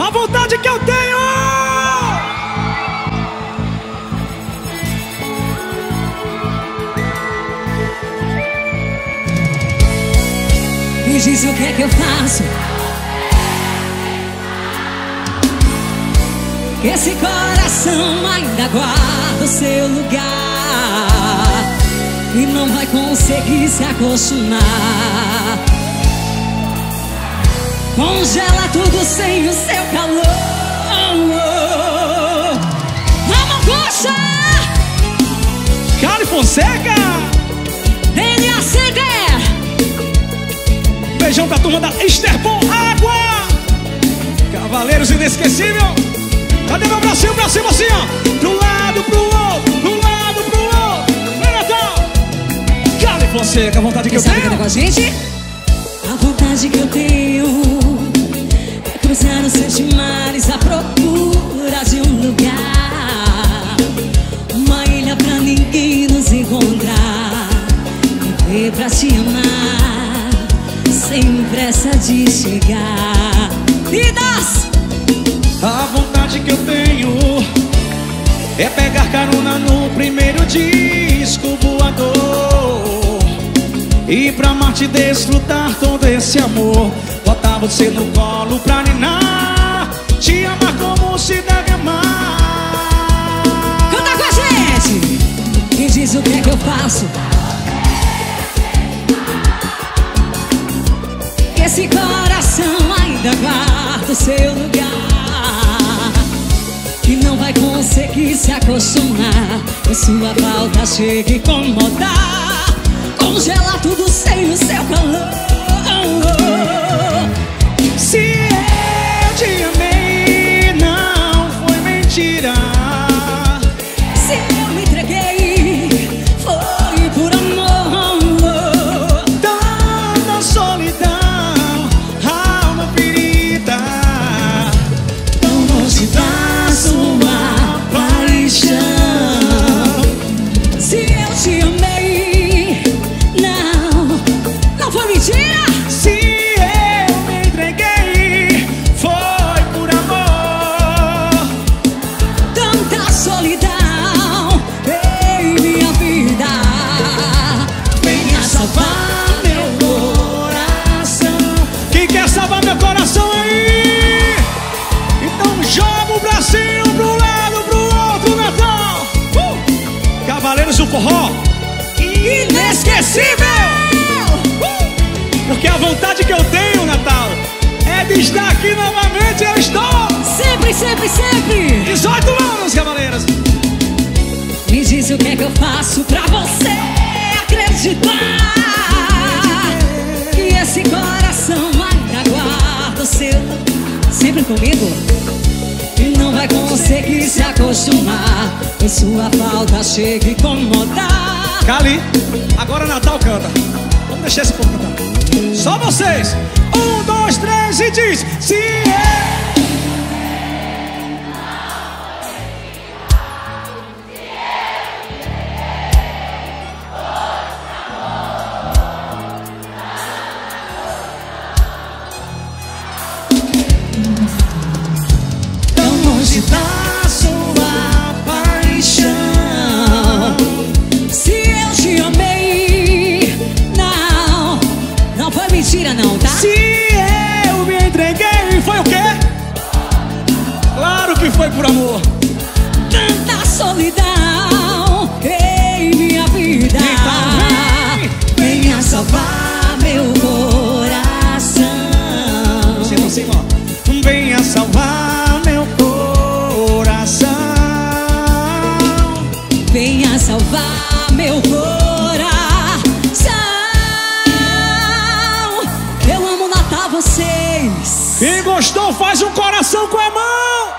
A vontade que eu tenho. Me diz o que é que eu faço. Esse coração ainda guarda o seu lugar e não vai conseguir se acostumar. Congela tudo sem o seu calor. Vamos, coxa! Cali Fonseca. NACD. Beijão pra turma da Esterpol Água. Cavaleiros Inesquecível. Cadê meu bracinho pra cima assim, ó? Pro lado, pro outro, pro lado, pro outro. Vem, Natal. Cali Fonseca, a vontade que eu tenho. Com a gente? A vontade que eu tenho é cruzar os 7 mares à procura de um lugar, uma ilha pra ninguém nos encontrar, viver pra te amar sem pressa de chegar. Vidas! A vontade que eu tenho é pegar carona no primeiro disco voador, ir pra Marte desfrutar todo esse amor, botar você no colo pra ninar, te amar como se deve amar. Canta com a gente! Me diz o que é que eu faço. Esse coração ainda guarda o seu lugar e não vai conseguir se acostumar, e sua falta chega a incomodar. Congela tudo sem o seu calor. Se eu te amei, não foi mentira. Se eu me entreguei, foi por amor. Tanta solidão, alma ferida, tão longe da sua paixão. Se eu te amei, não foi mentira. Se eu me entreguei, foi por amor. Tanta solidão em minha vida, venha salvar meu coração. Quem quer salvar meu coração aí? Então joga o bracinho pro lado, pro outro, Natal. Cavaleiros do Forró Inesquecível. Porque a vontade que eu tenho, Natal, é de estar aqui novamente. Eu estou Sempre, sempre, sempre. 18 anos, Cavaleiros. Me diz o que é que eu faço pra você acreditar que esse coração ainda guarda o seu. Sempre comigo. E não vai conseguir se acostumar, e sua falta chega a incomodar. Cali, agora Natal canta. Vamos deixar esse povo cantar. Só vocês. 1, 2, 3 e diz: se é. Tão longe da sua paixão. Se eu te amei, não foi mentira não, tá? Se eu me entreguei, foi o quê? Claro que foi por amor. Tanta solidão em minha vida, Então venha salvar meu coração. Sim, sim, ó. Venha salvar meu coração. Venha salvar meu coração. Eu amo Natal vocês. Quem gostou faz um coração com a mão.